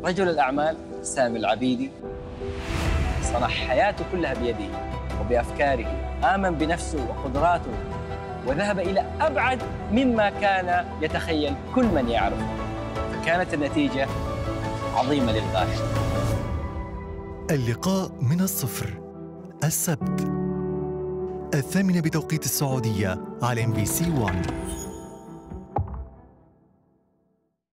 رجل الأعمال سامي العبيدي صنع حياته كلها بيده وبأفكاره، آمن بنفسه وقدراته وذهب إلى أبعد مما كان يتخيل كل من يعرفه، فكانت النتيجة عظيمة للغاية. اللقاء من الصفر، السبت 8:00 بتوقيت السعودية على MBC 1.